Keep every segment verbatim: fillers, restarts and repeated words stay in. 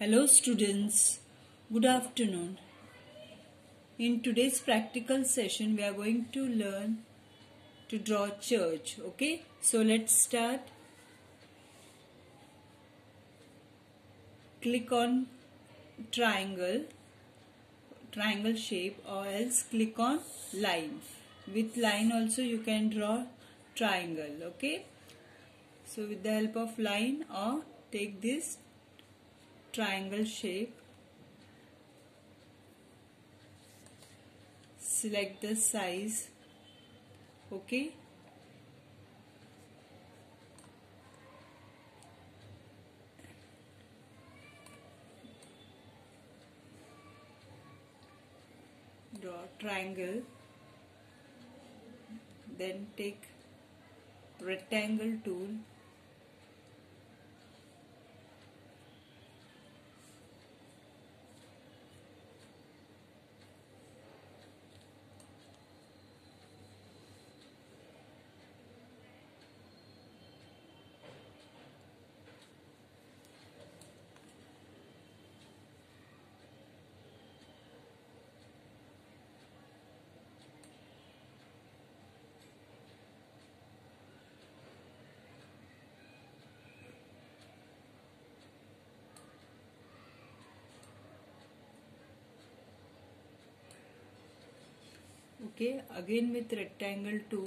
Hello students, good afternoon. In today's practical session we are going to learn to draw church. Okay, so let's start. Click on triangle, triangle shape, or else click on line. With line also you can draw triangle. Okay, so with the help of line or take this triangle shape, select the size. Okay, draw triangle, then take rectangle tool, okay, again with rectangle tool,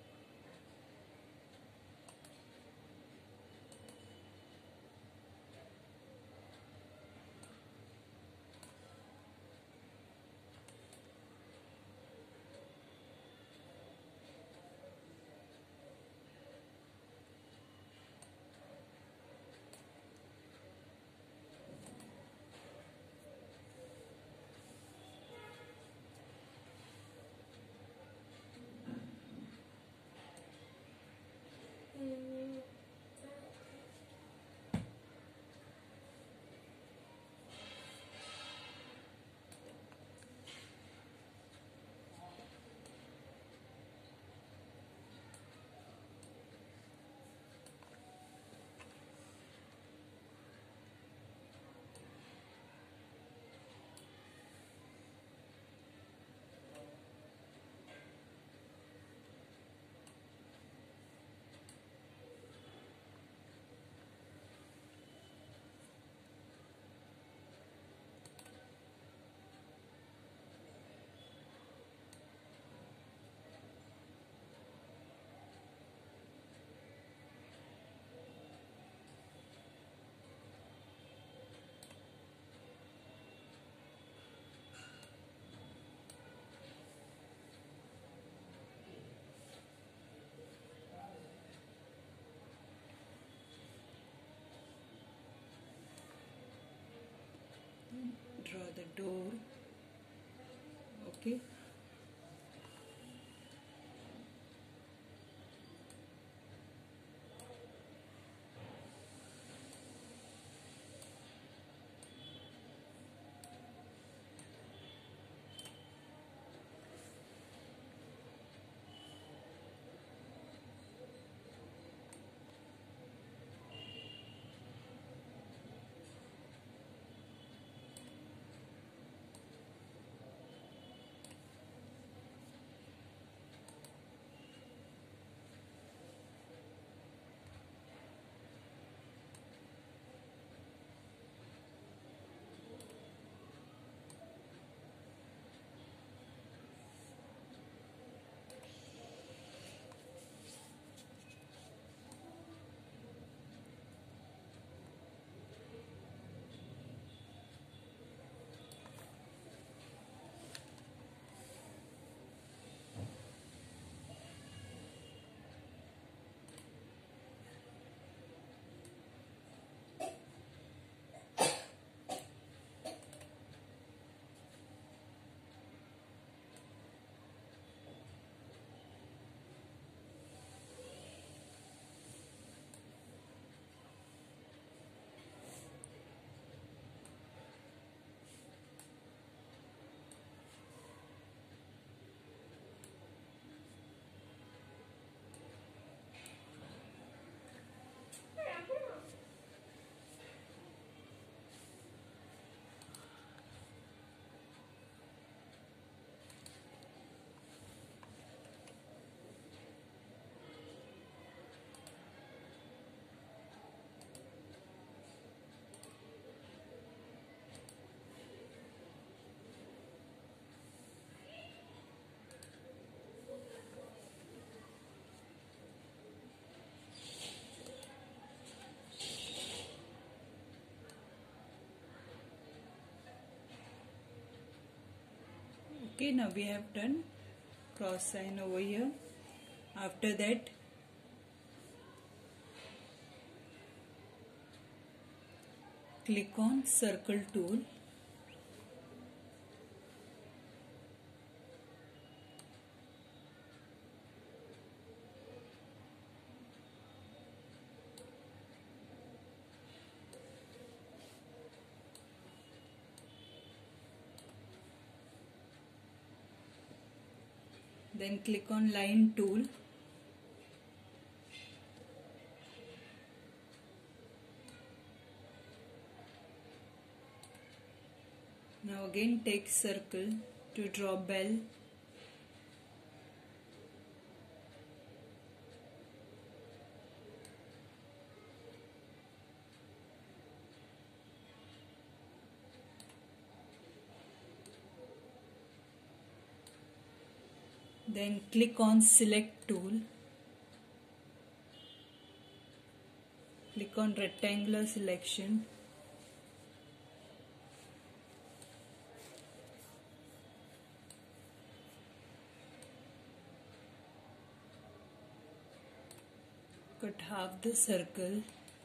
draw the door. Okay, Okay, now we have done cross sign over here. After that, click on circle tool. Then click on line tool. Now again take circle to draw bell. Then click on select tool. Click on rectangular selection. Cut half the circle.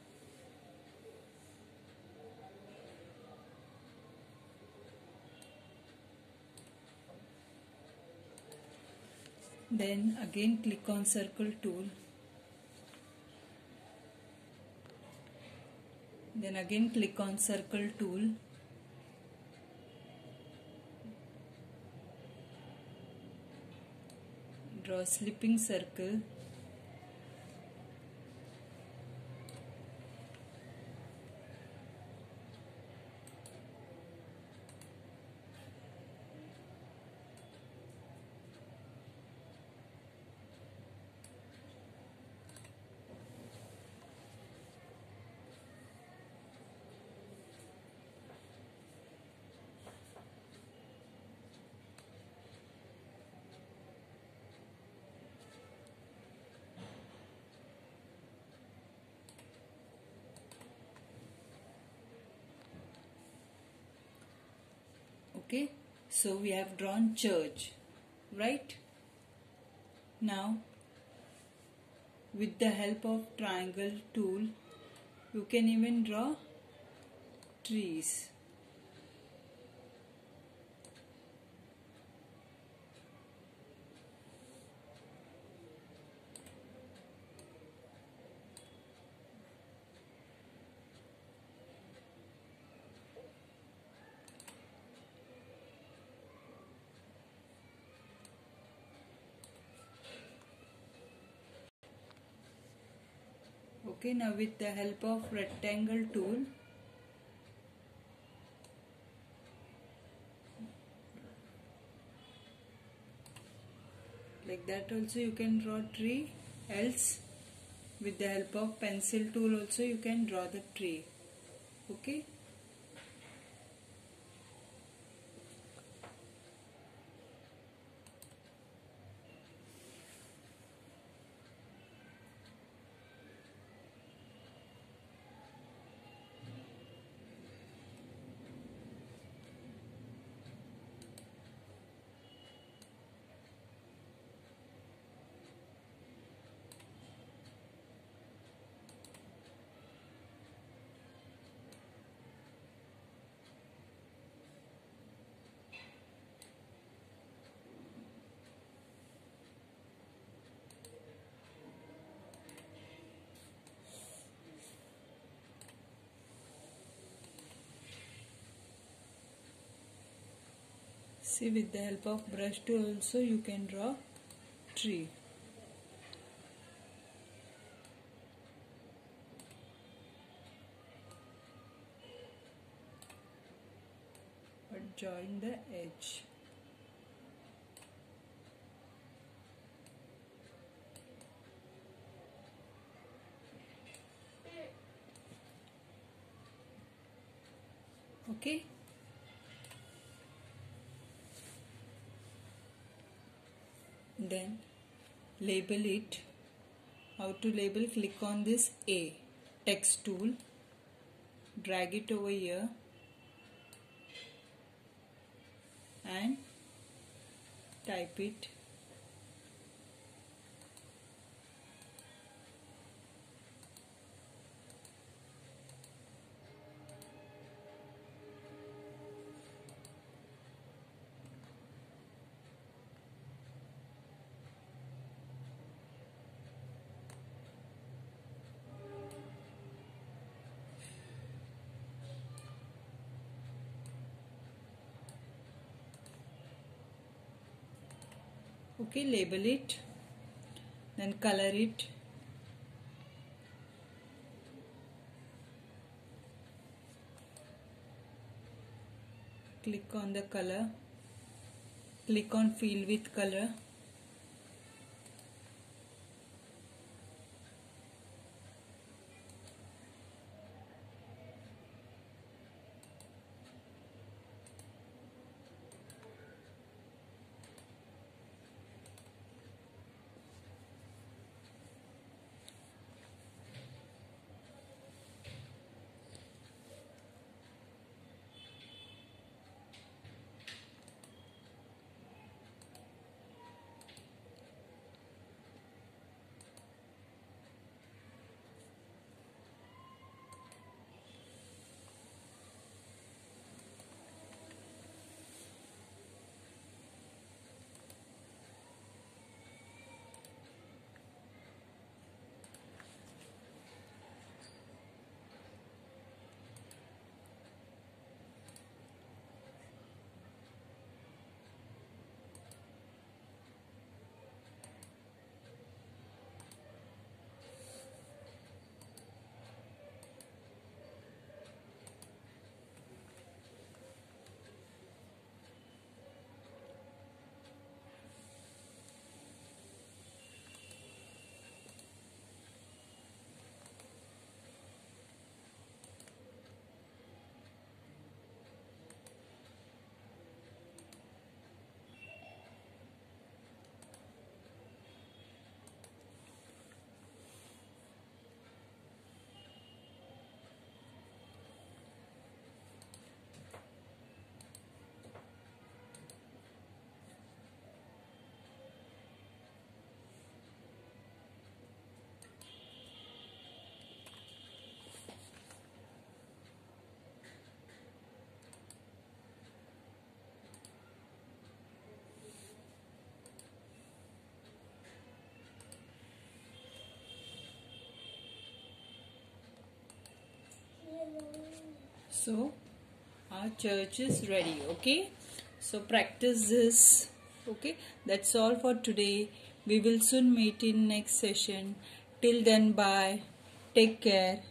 Then again click on circle tool. Then again click on circle tool. Draw a slipping circle. Okay, so we have drawn church, right? Now, with the help of triangle tool, you can even draw trees. Okay, now with the help of rectangle tool, like that also you can draw tree, else with the help of pencil tool also you can draw the tree. Okay. See, with the help of brush tool also you can draw tree. But join the edge. Okay. Then label it. How to label? Click on this A text tool, drag it over here and type it. Okay, label it, then color it. Click on the color, click on fill with color. So our church is ready. Okay, so practice this. Okay, that's all for today. We will soon meet in next session. Till then, bye. Take care.